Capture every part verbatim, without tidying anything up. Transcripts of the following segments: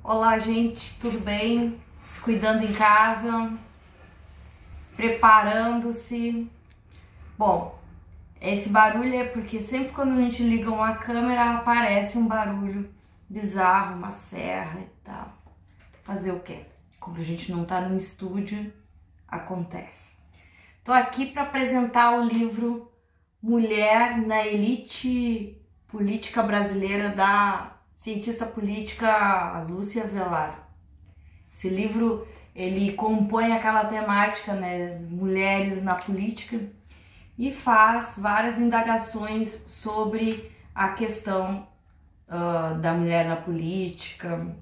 Olá, gente, tudo bem? Se cuidando em casa, preparando-se. Bom, esse barulho é porque sempre quando a gente liga uma câmera aparece um barulho bizarro, uma serra e tal. Fazer o quê? Como a gente não tá no estúdio, acontece. Tô aqui para apresentar o livro Mulher na Elite Política Brasileira, da cientista política Lúcia Vellar. Esse livro, ele compõe aquela temática, né, mulheres na política, e faz várias indagações sobre a questão uh, da mulher na política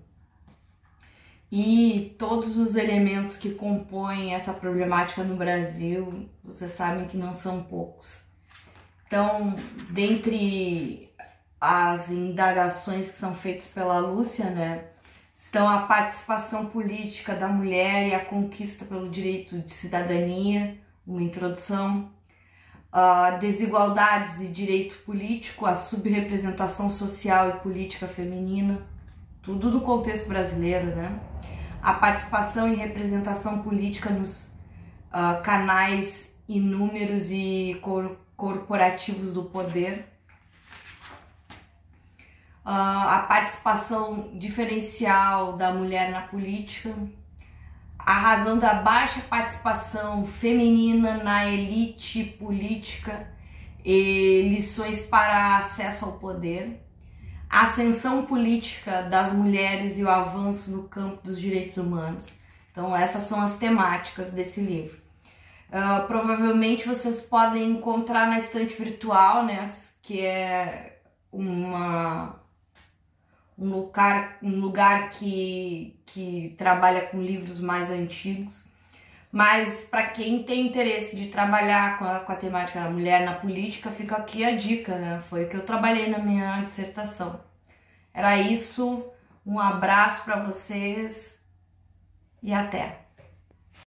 e todos os elementos que compõem essa problemática no Brasil. Vocês sabem que não são poucos. Então, dentre as indagações que são feitas pela Lúcia, né, estão a participação política da mulher e a conquista pelo direito de cidadania, uma introdução, uh, desigualdades e direito político, a subrepresentação social e política feminina, tudo no contexto brasileiro, né, a participação e representação política nos uh, canais inúmeros e cor corporativos do poder, Uh, a participação diferencial da mulher na política, a razão da baixa participação feminina na elite política e lições para acesso ao poder, a ascensão política das mulheres e o avanço no campo dos direitos humanos. Então essas são as temáticas desse livro. Uh, provavelmente vocês podem encontrar na estante virtual, né, que é uma um lugar, um lugar que, que trabalha com livros mais antigos, mas para quem tem interesse de trabalhar com a, com a temática da mulher na política, fica aqui a dica, né? Foi o que eu trabalhei na minha dissertação. Era isso, um abraço para vocês e até!